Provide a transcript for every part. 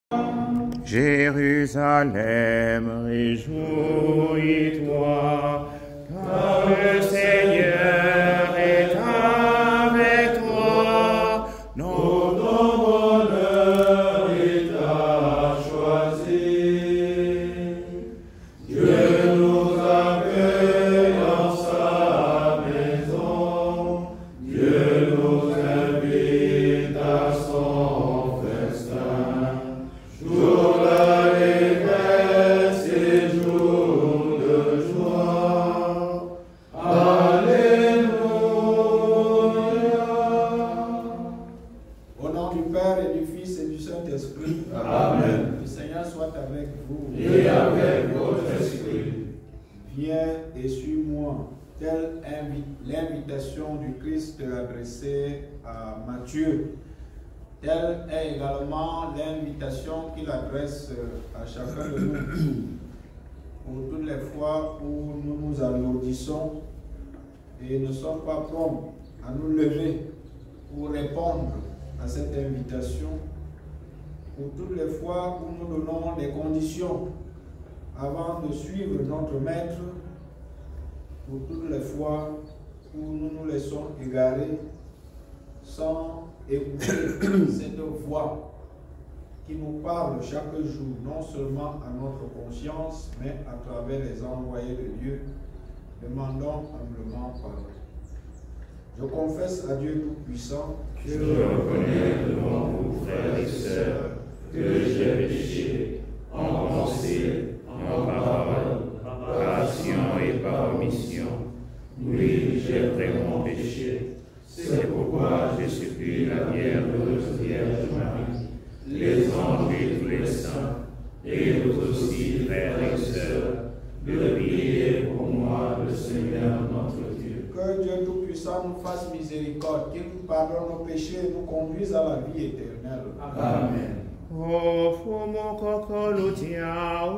Jérusalem, réjouis-toi, car le Seigneur est avec toi. Notre bonheur il t'a choisi. Dieu nous accueille dans sa maison. Dieu nous invite à son festin. Jour d'allégresse et jour de joie. Alléluia. Au nom du Père et du Fils et du Saint-Esprit. Amen. Le Seigneur soit avec vous. Et avec votre esprit. Viens et suis-moi. Telle l'invitation du Christ adressée à Matthieu. Telle est également l'invitation qu'il adresse à chacun de nous. Pour toutes les fois où nous nous alourdissons et ne sommes pas prompts à nous lever pour répondre à cette invitation, pour toutes les fois où nous donnons les conditions avant de suivre notre Maître, pour toutes les fois où nous nous laissons égarer sans écouter cette voix qui nous parle chaque jour, non seulement à notre conscience, mais à travers les envoyés de Dieu. Demandons humblement pardon. Je confesse à Dieu Tout-Puissant Je reconnais devant vous, frères et sœurs, que j'ai péché en pensée, en parole, par action et par omission. Oui, j'ai vraiment péché. C'est pourquoi je supplie la bienheureuse Vierge Marie, les anges et tous les saints, et vous aussi, frères et sœurs, de prier pour moi, le Seigneur notre Dieu. que Dieu Tout-Puissant nous fasse miséricorde, qu'il nous pardonne nos péchés et nous conduise à la vie éternelle. Amen. O fumo kokolutia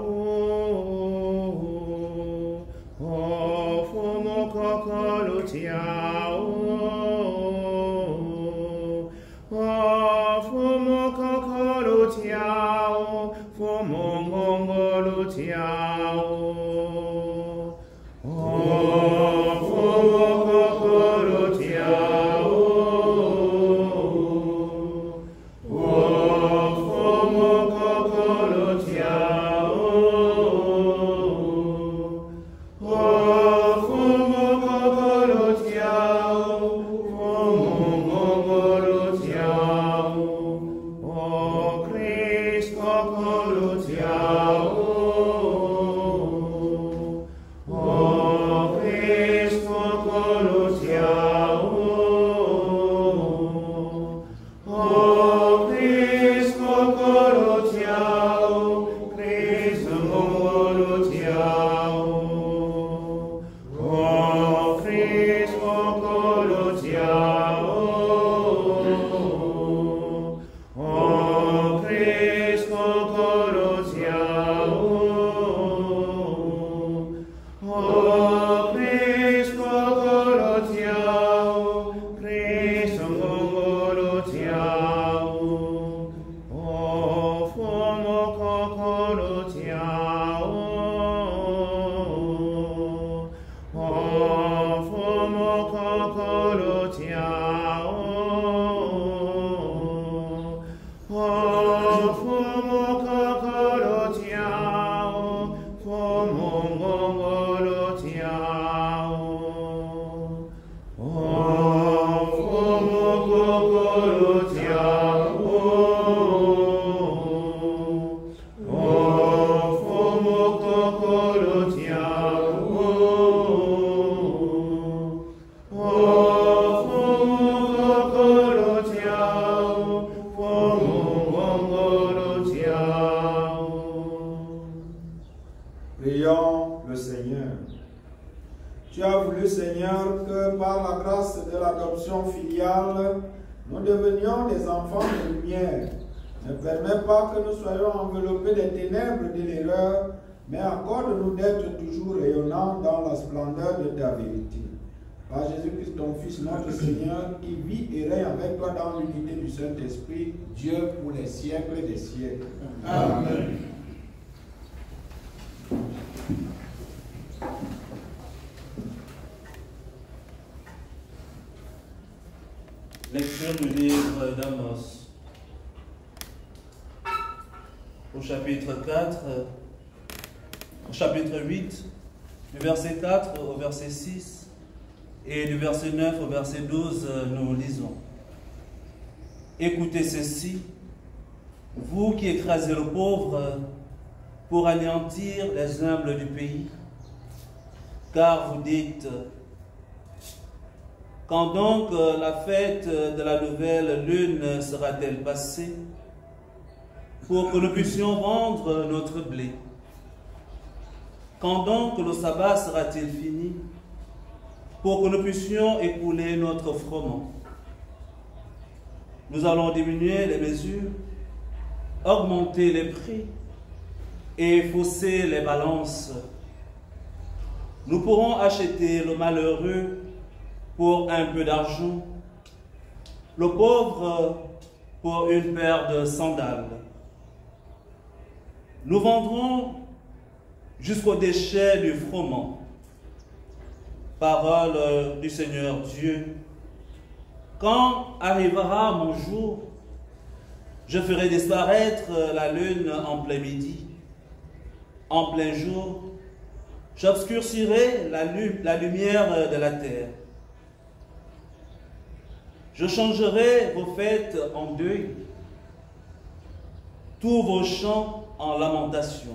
o fumo kokolutia o fumo kokolutia fumo ngongolutia o fumo kokolutia Prions le Seigneur. Tu as voulu, Seigneur, que par la grâce de l'adoption filiale, nous devenions des enfants de lumière. Ne permets pas que nous soyons enveloppés des ténèbres de l'erreur, mais accorde-nous d'être toujours rayonnants dans la splendeur de ta vérité. par Jésus-Christ, ton Fils, notre Seigneur, qui vit et règne avec toi dans l'unité du Saint-Esprit, Dieu pour les siècles des siècles. Amen. Lecture du livre d'Amos. Au chapitre 8, du verset 4 au verset 6 et du verset 9 au verset 12, nous lisons. Écoutez ceci, vous qui écrasez le pauvre pour anéantir les humbles du pays, car vous dites, quand donc la fête de la nouvelle lune sera-t-elle passée, pour que nous puissions vendre notre blé? Quand donc le sabbat sera-t-il fini, pour que nous puissions écouler notre froment? Nous allons diminuer les mesures, augmenter les prix et fausser les balances. Nous pourrons acheter le malheureux pour un peu d'argent, le pauvre pour une paire de sandales. Nous vendrons jusqu'au déchet du froment. Parole du Seigneur Dieu. Quand arrivera mon jour, je ferai disparaître la lune en plein midi. En plein jour, j'obscurcirai la lumière de la terre. Je changerai vos fêtes en deuil, tous vos chants en lamentation.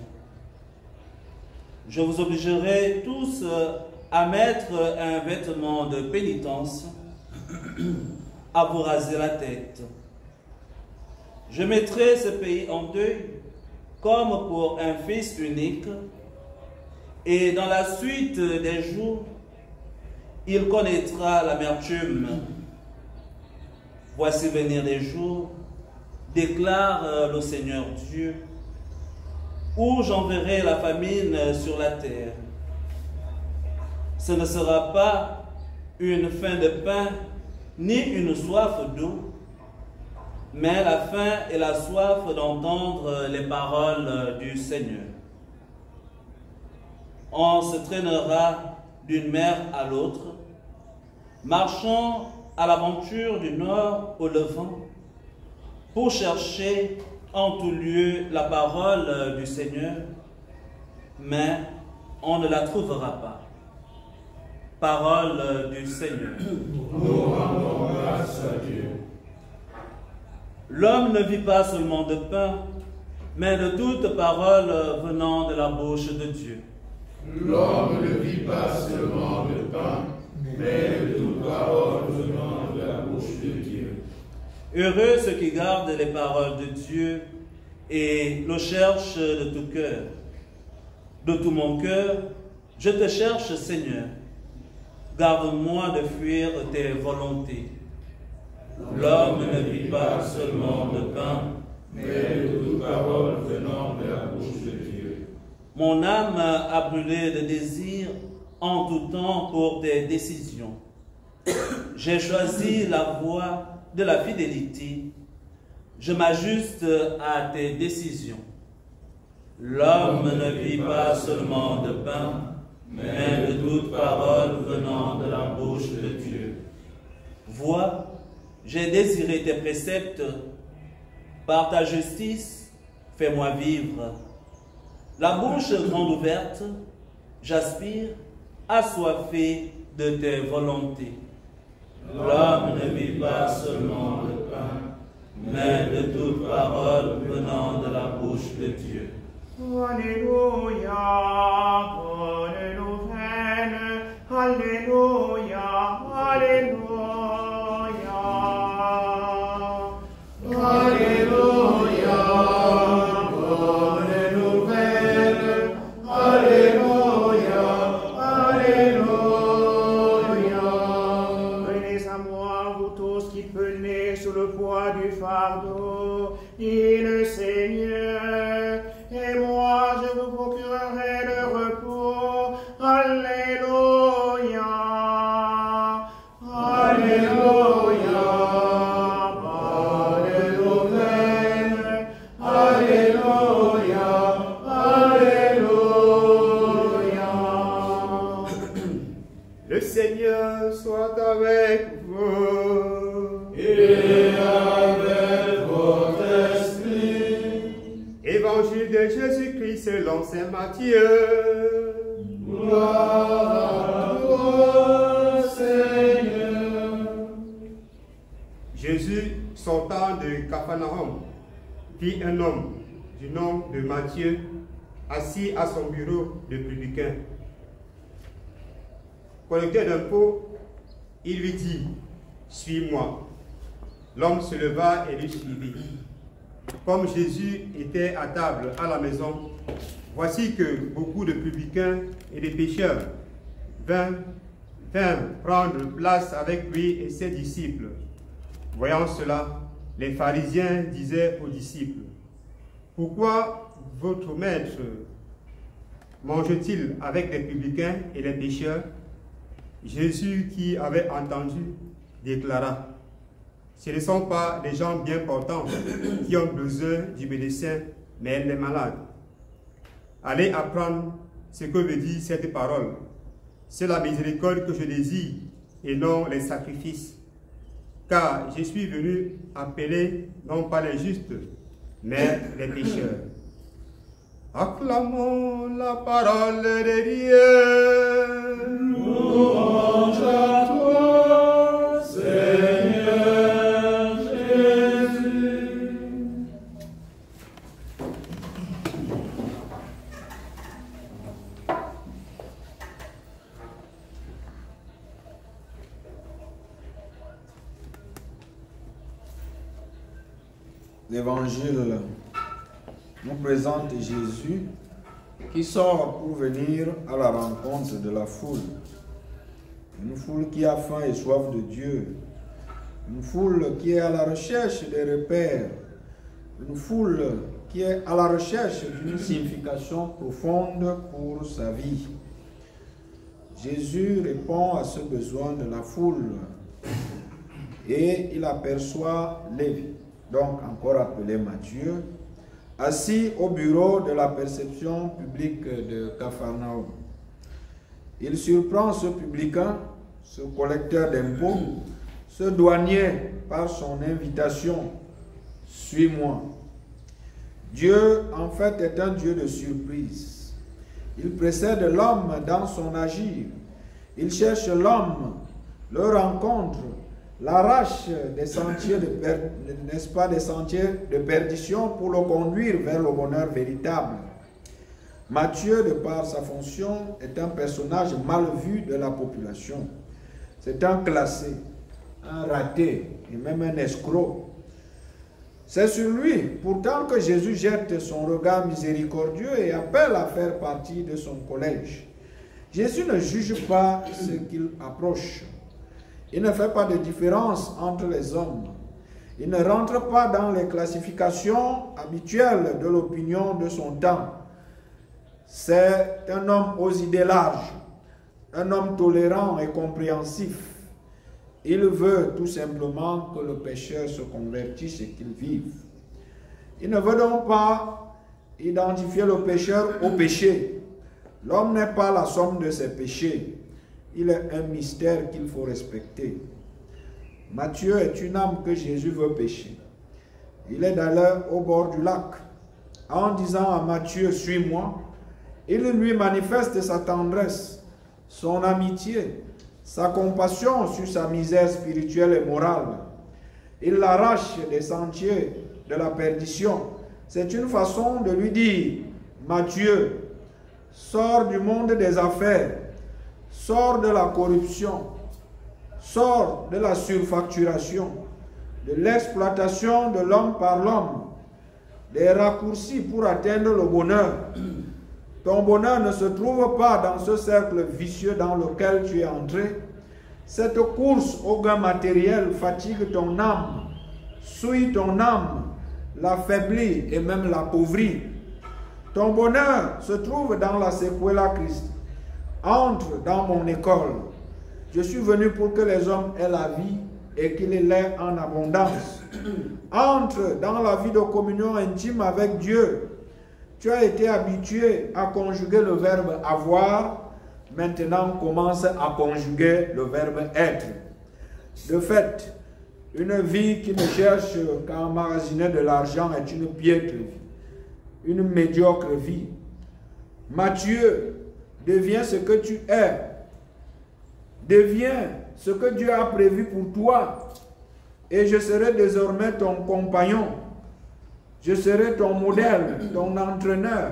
Je vous obligerai tous à mettre un vêtement de pénitence, à vous raser la tête. Je mettrai ce pays en deuil comme pour un fils unique, et dans la suite des jours, il connaîtra l'amertume. Voici venir des jours, déclare le Seigneur Dieu, où j'enverrai la famine sur la terre. Ce ne sera pas une faim de pain, ni une soif d'eau, mais la faim et la soif d'entendre les paroles du Seigneur. On se traînera d'une mer à l'autre, marchant à l'aventure du nord au levant, pour chercher en tout lieu la parole du Seigneur, mais on ne la trouvera pas. Parole du Seigneur. Nous rendons grâce à Dieu. L'homme ne vit pas seulement de pain, mais de toute parole venant de la bouche de Dieu. L'homme ne vit pas seulement de pain, mais de toute parole venant de la bouche de Dieu. Heureux ceux qui gardent les paroles de Dieu et le cherchent de tout cœur. De tout mon cœur, je te cherche, Seigneur. Garde-moi de fuir tes volontés. L'homme ne vit pas seulement de pain, mais de toute parole venant de la bouche de Dieu. Mon âme a brûlé de désir en tout temps pour tes décisions. J'ai choisi la voie de la fidélité. Je m'ajuste à tes décisions. L'homme ne vit pas seulement de pain, mais de toute parole venant de la bouche de Dieu. Vois, j'ai désiré tes préceptes. Par ta justice, fais-moi vivre. La bouche grande ouverte, j'aspire, assoiffé de tes volontés. L'homme ne vit pas seulement de pain, mais de toute parole venant de la bouche de Dieu. Alléluia, bonne nouvelle, Alléluia, Alléluia. Alléluia, bonne nouvelle, Alléluia, Alléluia. Venez à moi, vous tous qui peinez sous le poids du fardeau, dit le Seigneur, et moi je vous procurerai le Évangile de Jésus-Christ selon saint Matthieu. Gloire à toi, Seigneur. Jésus, sortant de Capharnaüm, vit un homme du nom de Matthieu assis à son bureau de publicain. Collecteur d'impôts, il lui dit, « Suis-moi ». L'homme se leva et lui suivit. Comme Jésus était à table à la maison, voici que beaucoup de publicains et de pécheurs vinrent prendre place avec lui et ses disciples. Voyant cela, les pharisiens disaient aux disciples, « Pourquoi votre maître mange-t-il avec les publicains et les pécheurs ?» Jésus, qui avait entendu, déclara, « Ce ne sont pas les gens bien portants qui ont besoin du médecin, mais les malades. Allez apprendre ce que veut dire cette parole. C'est la miséricorde que je désire et non les sacrifices. Car je suis venu appeler non pas les justes, mais les pécheurs. » Acclamons la parole de Dieu. Louange à toi, Seigneur Jésus. L'Évangile nous présente Jésus qui sort pour venir à la rencontre de la foule. Une foule qui a faim et soif de Dieu. Une foule qui est à la recherche des repères. Une foule qui est à la recherche d'une signification profonde pour sa vie. Jésus répond à ce besoin de la foule et il aperçoit Lévi, donc encore appelé Matthieu, assis au bureau de la perception publique de Capharnaüm. Il surprend ce publicain, ce collecteur d'impôts, ce douanier par son invitation « Suis-moi ». Dieu, en fait, est un Dieu de surprise. Il précède l'homme dans son agir. Il cherche l'homme, le rencontre, l'arrache des sentiers des sentiers de perdition pour le conduire vers le bonheur véritable. Matthieu, de par sa fonction, est un personnage mal vu de la population. C'est un classé, un raté et même un escroc. C'est sur lui, pourtant, que Jésus jette son regard miséricordieux et appelle à faire partie de son collège. Jésus ne juge pas ce qu'il approche. Il ne fait pas de différence entre les hommes. Il ne rentre pas dans les classifications habituelles de l'opinion de son temps. C'est un homme aux idées larges, un homme tolérant et compréhensif. Il veut tout simplement que le pécheur se convertisse et qu'il vive. Il ne veut donc pas identifier le pécheur au péché. L'homme n'est pas la somme de ses péchés. Il est un mystère qu'il faut respecter. Matthieu est une âme que Jésus veut pécher. Il est d'ailleurs au bord du lac. En disant à Matthieu, « Suis-moi », il lui manifeste sa tendresse, son amitié, sa compassion sur sa misère spirituelle et morale. Il l'arrache des sentiers de la perdition. C'est une façon de lui dire, « Matthieu, sors du monde des affaires, sors de la corruption, sors de la surfacturation, de l'exploitation de l'homme par l'homme, des raccourcis pour atteindre le bonheur. Ton bonheur ne se trouve pas dans ce cercle vicieux dans lequel tu es entré. Cette course au gain matériel fatigue ton âme, souille ton âme, l'affaiblit et même l'appauvrit. Ton bonheur se trouve dans la Sequela Christ. Entre dans mon école. Je suis venu pour que les hommes aient la vie et qu'ils l'aient en abondance. Entre dans la vie de communion intime avec Dieu. Tu as été habitué à conjuguer le verbe avoir. Maintenant, commence à conjuguer le verbe être. De fait, une vie qui ne cherche qu'à emmagasiner de l'argent est une piètre vie. une médiocre vie. Matthieu, deviens ce que tu es. Deviens ce que Dieu a prévu pour toi. Et je serai désormais ton compagnon. Je serai ton modèle, ton entraîneur.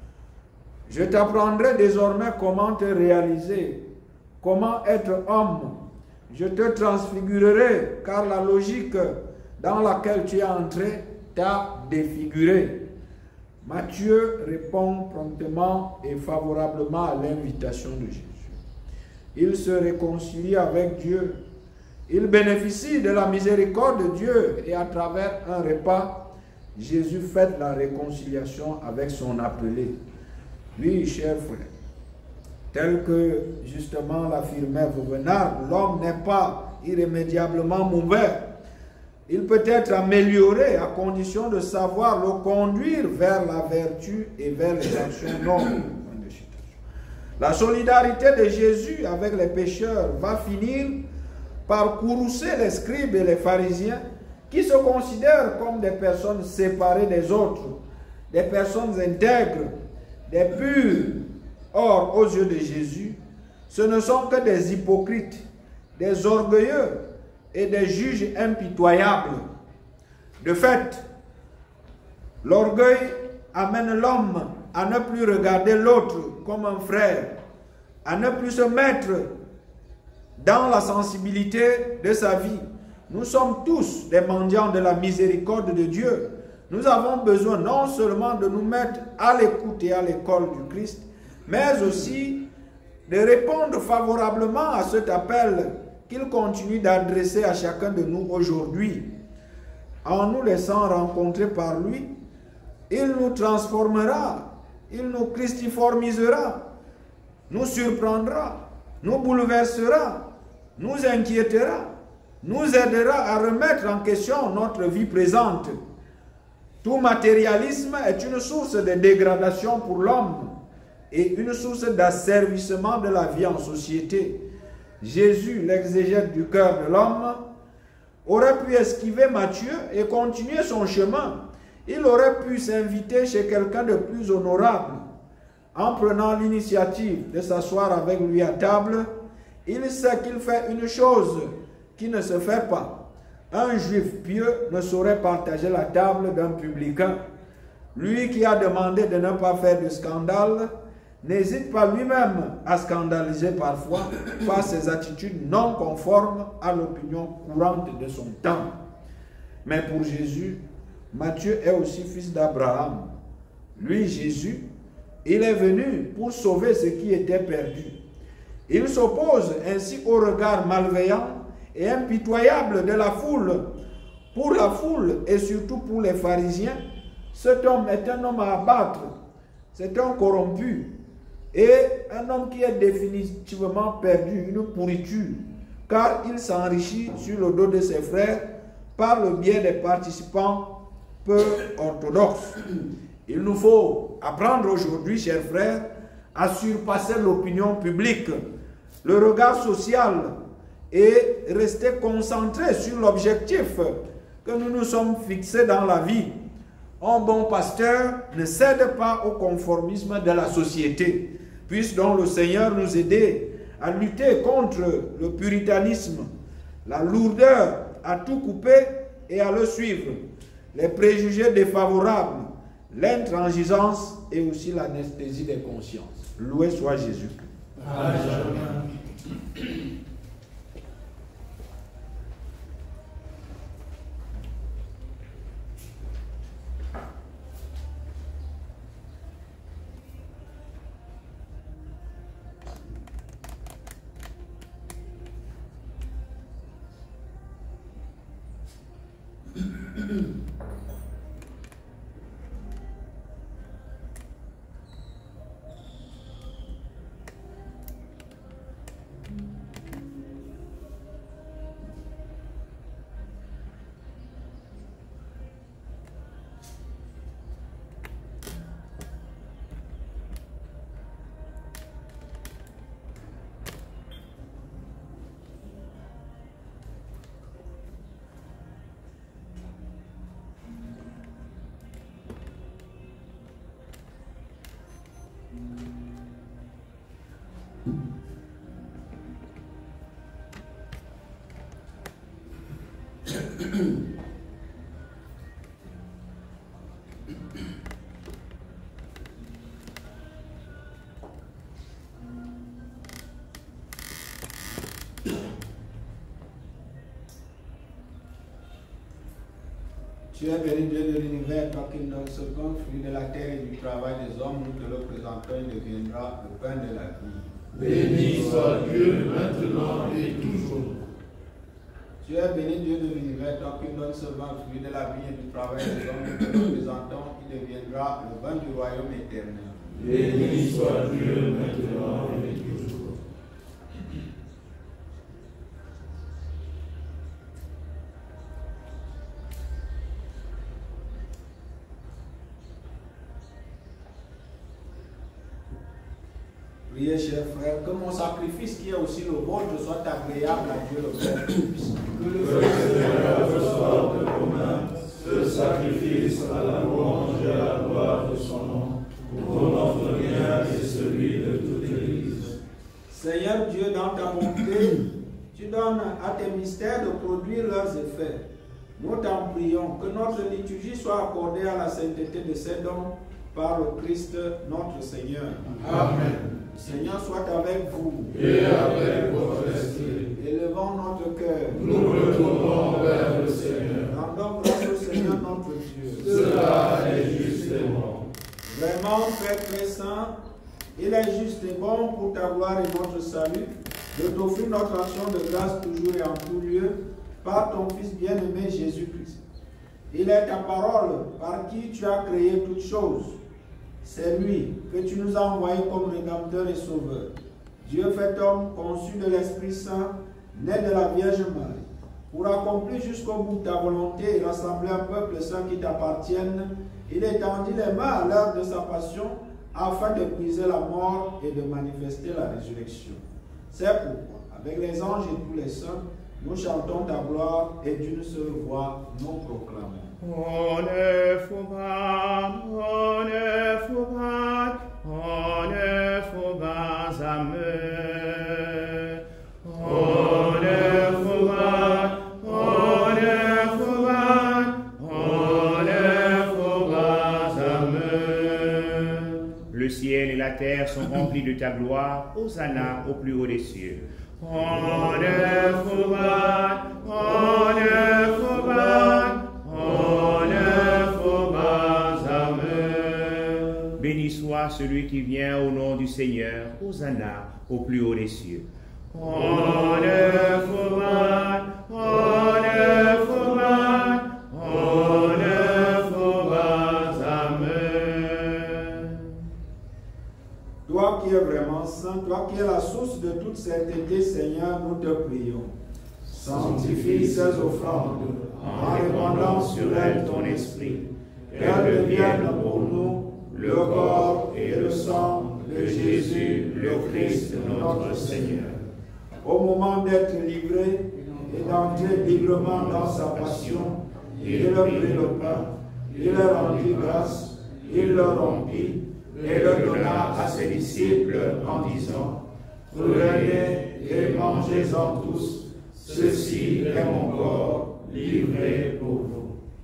Je t'apprendrai désormais comment te réaliser, comment être homme. Je te transfigurerai, car la logique dans laquelle tu es entré t'a défiguré. Matthieu répond promptement et favorablement à l'invitation de Jésus. Il se réconcilie avec Dieu. Il bénéficie de la miséricorde de Dieu et à travers un repas, Jésus fête la réconciliation avec son appelé. Oui, chers frères, tel que justement l'affirmait Vauvenard, l'homme n'est pas irrémédiablement mauvais. Il peut être amélioré à condition de savoir le conduire vers la vertu et vers les actions nobles. La solidarité de Jésus avec les pécheurs va finir par courroucer les scribes et les pharisiens qui se considèrent comme des personnes séparées des autres, des personnes intègres, des purs. Or, aux yeux de Jésus, ce ne sont que des hypocrites, des orgueilleux et des juges impitoyables. De fait, l'orgueil amène l'homme à ne plus regarder l'autre comme un frère, à ne plus se mettre dans la sensibilité de sa vie. Nous sommes tous des mendiants de la miséricorde de Dieu. Nous avons besoin non seulement de nous mettre à l'écoute et à l'école du Christ, mais aussi de répondre favorablement à cet appel qu'il continue d'adresser à chacun de nous aujourd'hui. En nous laissant rencontrer par lui, il nous transformera, il nous christiformisera, nous surprendra, nous bouleversera, nous inquiétera, nous aidera à remettre en question notre vie présente. Tout matérialisme est une source de dégradation pour l'homme et une source d'asservissement de la vie en société. Jésus, l'exégète du cœur de l'homme, aurait pu esquiver Matthieu et continuer son chemin. Il aurait pu s'inviter chez quelqu'un de plus honorable. En prenant l'initiative de s'asseoir avec lui à table, il sait qu'il fait une chose qui ne se fait pas. Un juif pieux ne saurait partager la table d'un publicain. Lui qui a demandé de ne pas faire de scandale, n'hésite pas lui-même à scandaliser parfois par ses attitudes non conformes à l'opinion courante de son temps. Mais pour Jésus, Matthieu est aussi fils d'Abraham. Lui, Jésus, il est venu pour sauver ce qui était perdu. Il s'oppose ainsi au regard malveillant et impitoyable de la foule. Pour la foule et surtout pour les pharisiens, cet homme est un homme à abattre. C'est un corrompu et un homme qui est définitivement perdu, une pourriture, car il s'enrichit sur le dos de ses frères par le biais des participants peu orthodoxes. Il nous faut apprendre aujourd'hui, chers frères, à surpasser l'opinion publique, le regard social et rester concentrés sur l'objectif que nous nous sommes fixés dans la vie. Un bon pasteur ne cède pas au conformisme de la société. Puisse donc le Seigneur nous aider à lutter contre le puritanisme, la lourdeur à tout couper et à le suivre, les préjugés défavorables, l'intransigeance et aussi l'anesthésie des consciences. Loué soit Jésus-Christ. Amen. Tu es béni Dieu de l'univers, toi qui donnes ce qu'on fruit de la terre et du travail des hommes, nous te le présentons, il deviendra le pain de la vie. Béni soit Dieu maintenant et toujours. Tu es béni Dieu de l'univers, toi qui donnes ce vin, fruit de la vie et du travail des hommes, nous te le présentons, il deviendra le pain du royaume éternel. Béni soit Dieu maintenant et toujours. Priez, chers frères, que mon sacrifice qui est aussi le vôtre soit agréable à Dieu le Père. Que le Seigneur reçoive de vos mains ce sacrifice à la louange et à la gloire de son nom, pour notre bien et celui de toute l'Église. Seigneur Dieu, dans ta bonté, tu donnes à tes mystères de produire leurs effets. Nous t'en prions que notre liturgie soit accordée à la sainteté de ces dons par le Christ notre Seigneur. Amen. Seigneur soit avec vous. Et avec votre esprit. Élevons notre cœur. Nous nous tournons vers le Seigneur. Rendons grâce au Seigneur notre Dieu. Cela est juste et bon. Vraiment, Père très saint, il est juste et bon pour ta gloire et notre salut de t'offrir notre action de grâce toujours et en tout lieu par ton Fils bien-aimé Jésus-Christ. Il est ta parole par qui tu as créé toutes choses. C'est lui que tu nous as envoyé comme Rédempteur et Sauveur. Dieu fait homme, conçu de l'Esprit Saint, né de la Vierge Marie. Pour accomplir jusqu'au bout ta volonté et rassembler un peuple saint qui t'appartienne, il étendit les mains à l'heure de sa passion afin de briser la mort et de manifester la résurrection. C'est pourquoi, avec les anges et tous les saints, nous chantons ta gloire et d'une seule voix nous proclamons. On ne faut pas, on ne faut pas, on ne faut pas amer. On ne faut pas, on ne faut pas, on ne faut pas amer. Le ciel et la terre sont remplis de ta gloire, Hosanna au plus haut des cieux. On ne faut pas, on ne faut pas, on ne faut pas amer. Béni soit celui qui vient au nom du Seigneur, Hosanna au plus haut des cieux. On ne faut pas, on ne faut pas, on ne faut pas amer. Toi qui es vraiment saint, toi qui es la source de toute sainteté, Seigneur, nous te prions. Sanctifie ces offrandes en répandant sur elles ton esprit, qu'elles deviennent pour nous le corps et le sang de Jésus, le Christ, notre Seigneur. Au moment d'être livré et d'entrer librement dans sa passion, il leur prit le pain, il leur rendit grâce, il le rompit et le donna à ses disciples en disant: prenez et mangez-en tous, ceci est mon corps livré pour vous.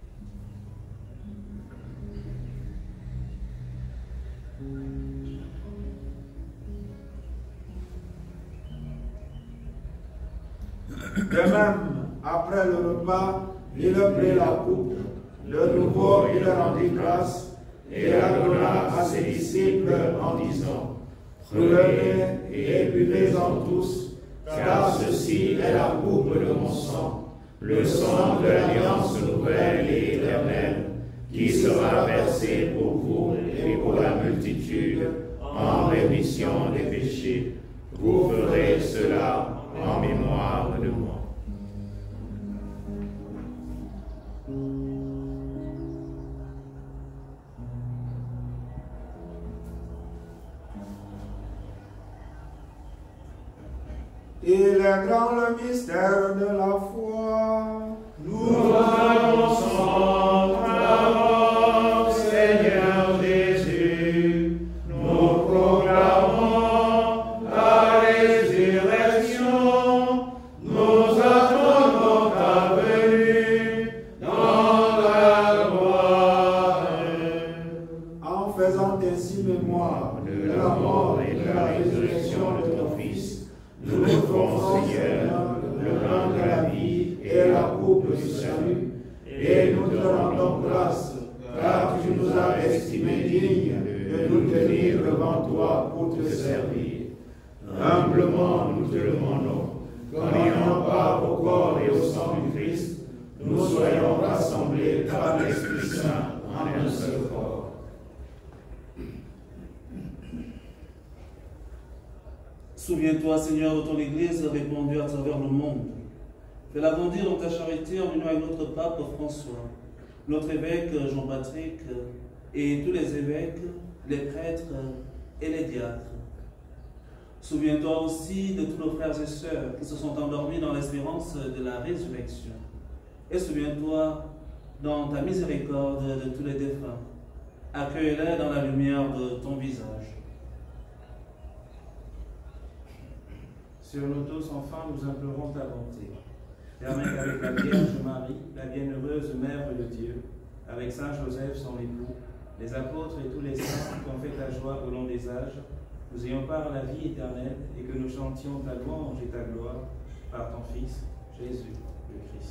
De même, après le repas, il prit la coupe, de nouveau il rendit grâce et la donna à ses disciples en disant: prenez et buvez-en tous, car ceci est la coupe de mon sang, le sang de l'alliance nouvelle et éternelle, qui sera versé pour vous et pour la multitude en rémission des péchés. Vous ferez cela en mémoire de moi. Il est grand le mystère de la foi. Nous annonçons ta mort, Seigneur Jésus. Nous proclamons ta résurrection. Nous attendons ta venue dans la gloire. En faisant ainsi mémoire de la mort et de la résurrection de ton Fils, nous offrons, Seigneur, le pain de la vie et la coupe du salut, et nous te rendons grâce, car tu nous as estimés dignes de nous tenir devant toi pour te servir. Humblement, nous te demandons, qu'en ayant part au corps et au sang du Christ, nous soyons rassemblés par l'Esprit Saint en un seul corps. Souviens-toi, Seigneur, de ton Église répandue à travers le monde. Fais-la grandir dans ta charité en union avec notre pape François, notre évêque Jean-Patrick et tous les évêques, les prêtres et les diacres. Souviens-toi aussi de tous nos frères et sœurs qui se sont endormis dans l'espérance de la résurrection. Et souviens-toi, dans ta miséricorde, de tous les défunts. Accueille-les dans la lumière de ton visage. Sur nous tous, enfin, nous implorons ta bonté. Permets qu'avec la Vierge Marie, la bienheureuse Mère de Dieu, avec Saint Joseph, son époux, les apôtres et tous les saints qui ont fait ta joie au long des âges, nous ayons part à la vie éternelle et que nous chantions ta louange et ta gloire par ton Fils, Jésus le Christ.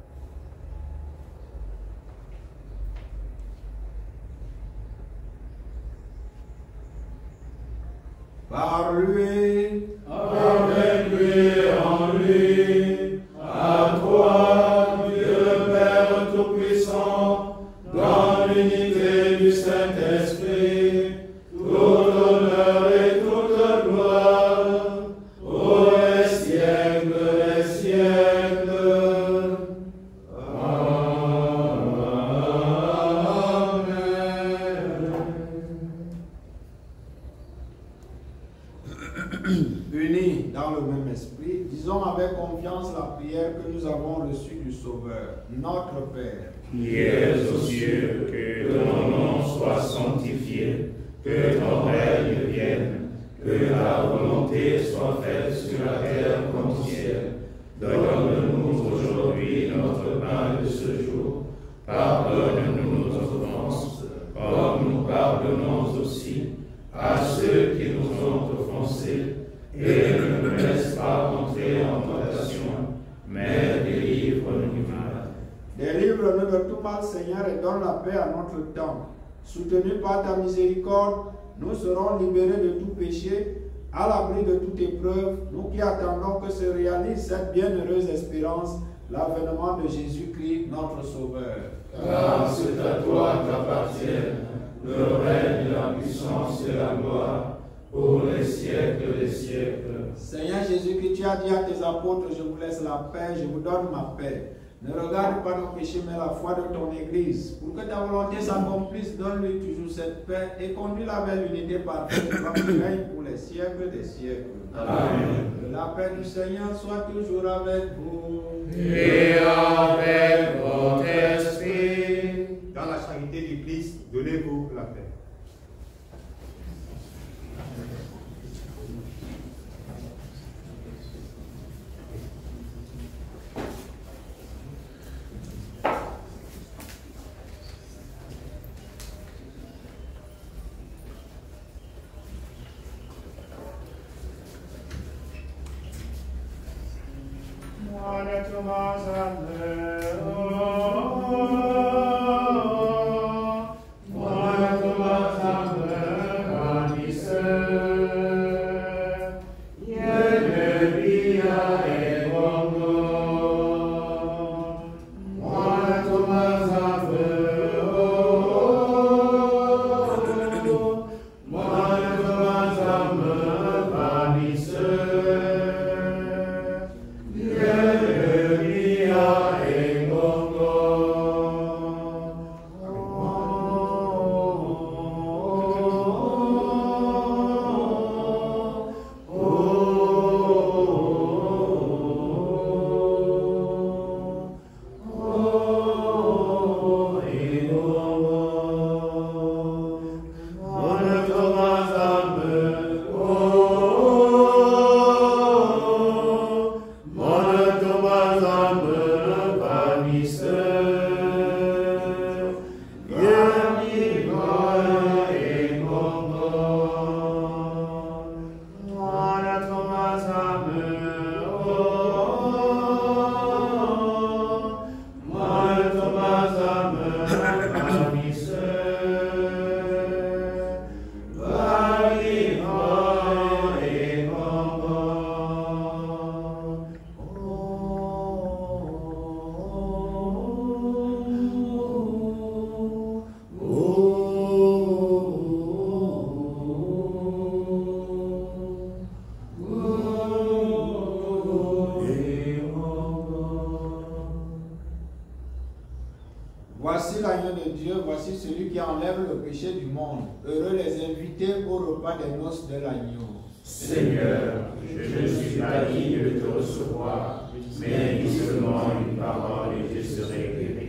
Par lui, avec lui, en lui, à toi, Dieu Père Tout-Puissant, dans l'unité du Saint-Esprit, tout honneur et toute gloire, pour les siècles des siècles. Unis dans le même esprit, disons avec confiance la prière que nous avons reçue du Sauveur, notre Père. Qui es aux cieux, que ton nom soit sanctifié, que ton règne vienne, que ta volonté soit faite sur la terre comme au ciel. Donne-nous aujourd'hui notre pain de ce jour. Pardonne-nous nos offenses, comme nous pardonnons aussi à ceux qui nous ont offensés. Et ne nous laisse pas entrer en tentation, mais délivre-nous du mal. Délivre-nous de tout mal, Seigneur, et donne la paix à notre temps. Soutenus par ta miséricorde, nous serons libérés de tout péché, à l'abri de toute épreuve, nous qui attendons que se réalise cette bienheureuse espérance, l'avènement de Jésus-Christ, notre Sauveur. Car c'est à toi qu'appartiennent le règne, la puissance et la gloire, pour les siècles des siècles. Seigneur Jésus-Christ, tu as dit à tes apôtres, je vous laisse la paix, je vous donne ma paix. Ne regarde pas nos péchés, mais la foi de ton Église. Pour que ta volonté s'accomplisse, donne-lui toujours cette paix et conduis-la vers l'unité parfaite, comme tu règnes pour les siècles des siècles. Amen. Que la paix du Seigneur soit toujours avec vous. Et avec votre esprit. Dans la charité du Christ, donnez-vous la paix. Yeah. Heureux les invités au repas des noces de l'agneau. Seigneur, je ne suis pas digne de te recevoir, mais dis seulement une parole et je serai guéri.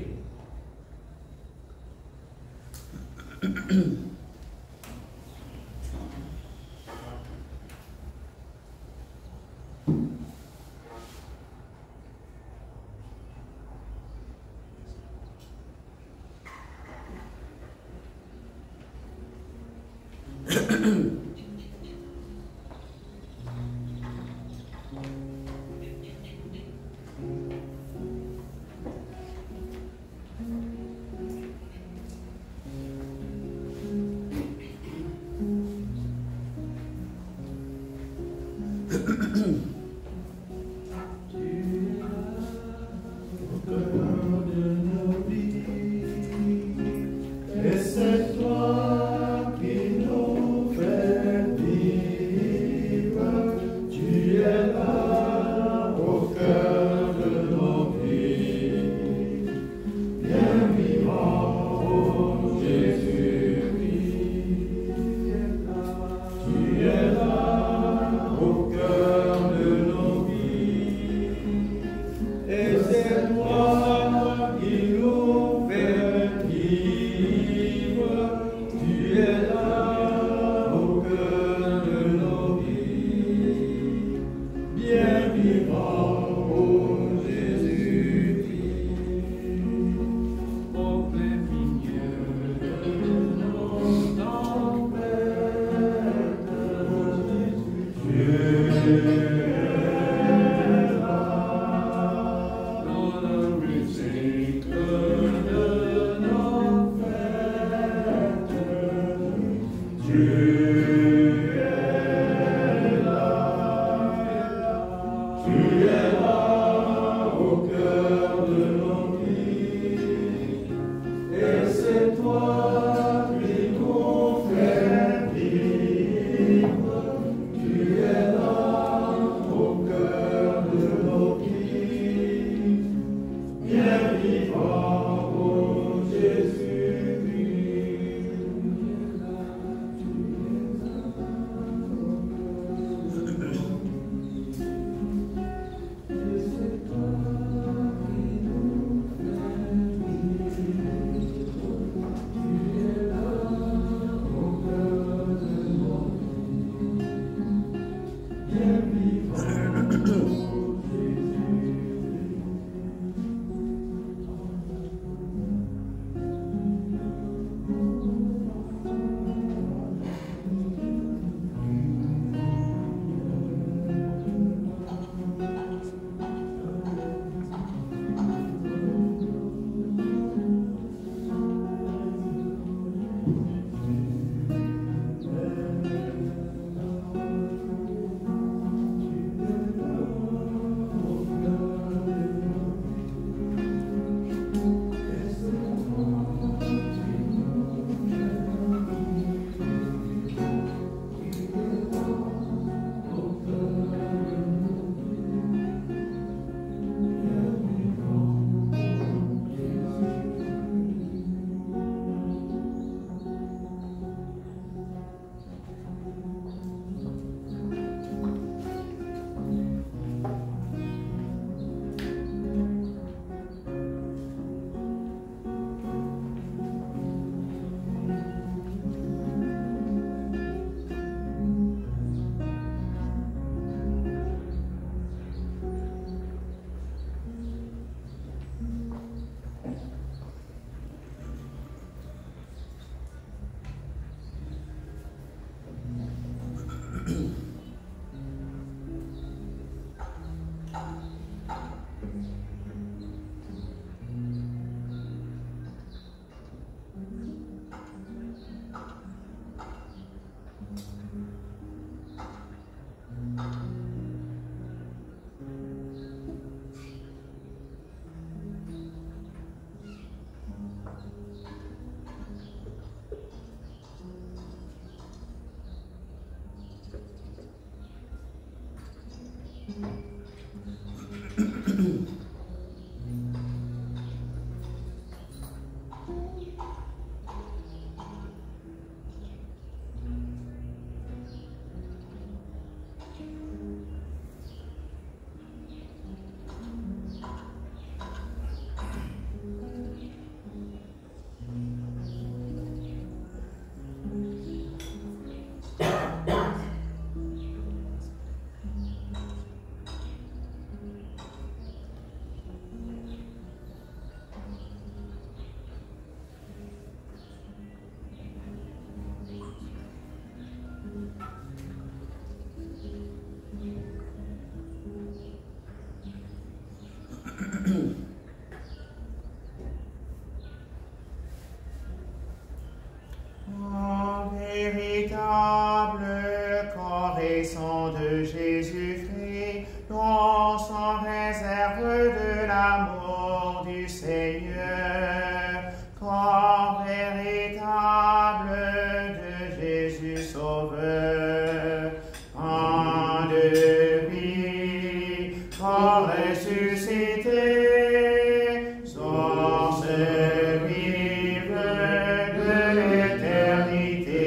corps et sang de Jésus-Christ, dont sont réserve de l'amour du Seigneur, corps véritable de Jésus Sauveur, en de vie, corps ressuscité, source vive de l'éternité.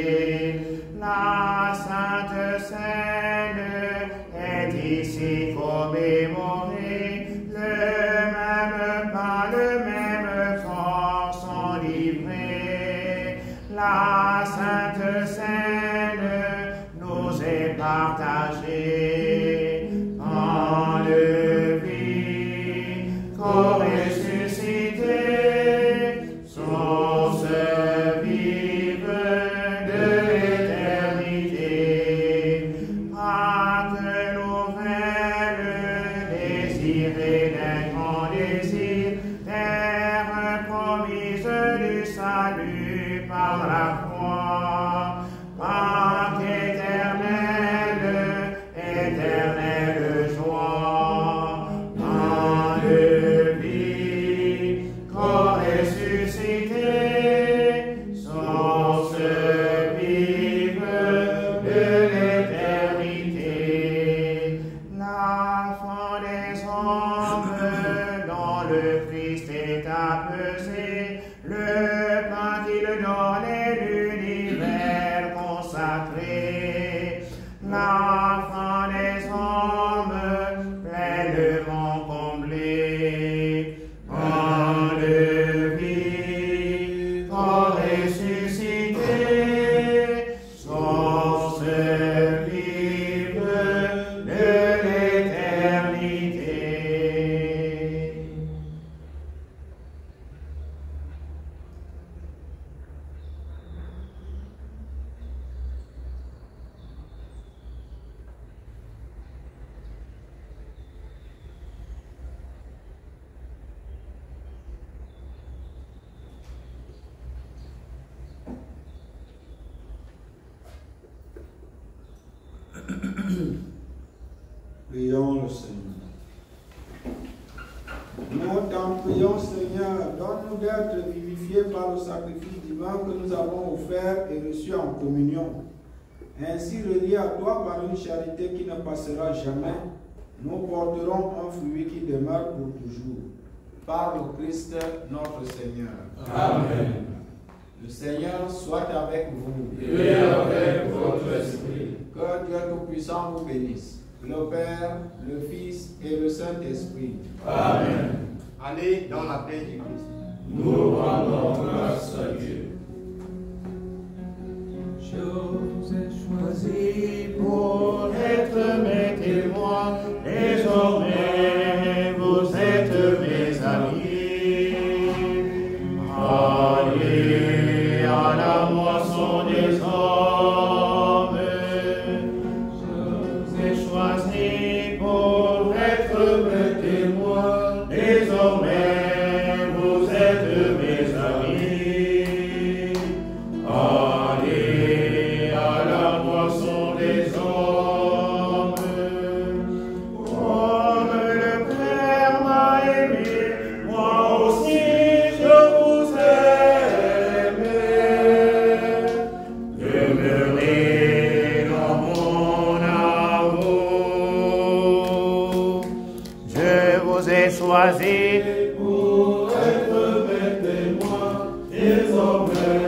La Sainte Seine est ici commémorée, le même pain, le même corps sont livrés. La Sainte Seine nous est partagée, en de vie, corps ressuscité, source vive de l'éternité. Pâques nouvelle, désirée d'un grand désir, terre promise du salut par la foi. Pâques éternelle, éternelle joie, en de vie, corps ressuscité, source vive de l'éternité. La fin des hommes dont le Christ est apaisé, le pain qu'il donne est l'univers consacré. La fin des hommes pleinement comblée, en de vie, corps ressuscité, source vive de l'éternité. Prions le Seigneur. Nous t'en prions, Seigneur, donne-nous d'être vivifiés par le sacrifice divin que nous avons offert et reçu en communion. Ainsi, reliés à toi par une charité qui ne passera jamais, nous porterons un fruit qui demeure pour toujours. Par le Christ notre Seigneur. Amen. Le Seigneur soit avec vous. Et avec votre esprit. Que Dieu Tout-Puissant vous bénisse. Le Père, le Fils et le Saint-Esprit. Amen. Allez dans la paix du Christ. Nous rendons grâce à Dieu. Je vous ai choisi pour être mes témoins, désormais vous êtes mes amis. Allez à la moisson des hommes. Je vous ai choisi pour être mes témoins, désormais vous êtes mes amis. Allez à la moisson des hommes. Comme le Père m'a aimé, moi aussi je vous ai aimé. Demeurez dans mon amour. Je vous ai choisi pour être mes témoins, désormais